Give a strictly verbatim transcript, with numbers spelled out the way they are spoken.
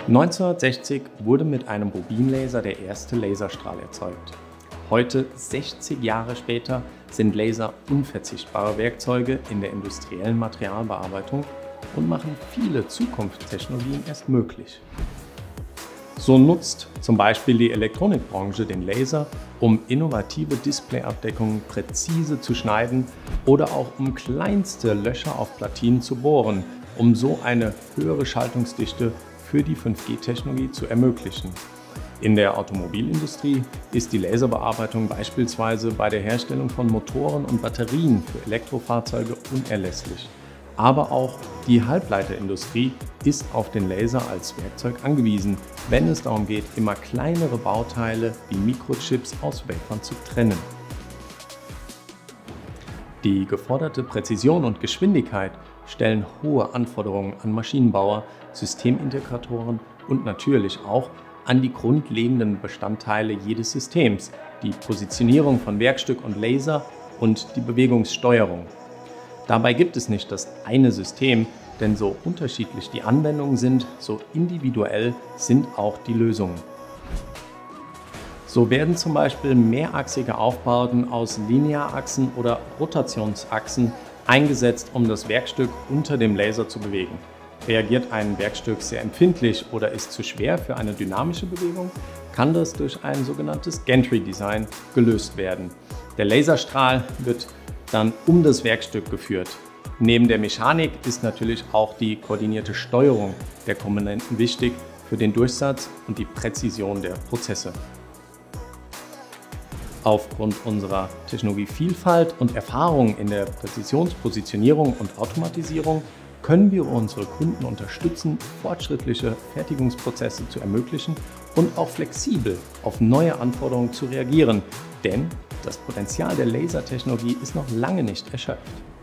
neunzehnhundertsechzig wurde mit einem Bobinlaser der erste Laserstrahl erzeugt. Heute, sechzig Jahre später, sind Laser unverzichtbare Werkzeuge in der industriellen Materialbearbeitung und machen viele Zukunftstechnologien erst möglich. So nutzt zum Beispiel die Elektronikbranche den Laser, um innovative Displayabdeckungen präzise zu schneiden oder auch um kleinste Löcher auf Platinen zu bohren, um so eine höhere Schaltungsdichte für die fünf G Technologie zu ermöglichen. In der Automobilindustrie ist die Laserbearbeitung beispielsweise bei der Herstellung von Motoren und Batterien für Elektrofahrzeuge unerlässlich. Aber auch die Halbleiterindustrie ist auf den Laser als Werkzeug angewiesen, wenn es darum geht, immer kleinere Bauteile wie Mikrochips aus Wafern zu trennen. Die geforderte Präzision und Geschwindigkeit stellen hohe Anforderungen an Maschinenbauer, Systemintegratoren und natürlich auch an die grundlegenden Bestandteile jedes Systems, die Positionierung von Werkstück und Laser und die Bewegungssteuerung. Dabei gibt es nicht das eine System, denn so unterschiedlich die Anwendungen sind, so individuell sind auch die Lösungen. So werden zum Beispiel mehrachsige Aufbauten aus Linearachsen oder Rotationsachsen eingesetzt, um das Werkstück unter dem Laser zu bewegen. Reagiert ein Werkstück sehr empfindlich oder ist zu schwer für eine dynamische Bewegung, kann das durch ein sogenanntes Gantry-Design gelöst werden. Der Laserstrahl wird dann um das Werkstück geführt. Neben der Mechanik ist natürlich auch die koordinierte Steuerung der Komponenten wichtig für den Durchsatz und die Präzision der Prozesse. Aufgrund unserer Technologievielfalt und Erfahrung in der Präzisionspositionierung und Automatisierung können wir unsere Kunden unterstützen, fortschrittliche Fertigungsprozesse zu ermöglichen und auch flexibel auf neue Anforderungen zu reagieren, denn das Potenzial der Lasertechnologie ist noch lange nicht erschöpft.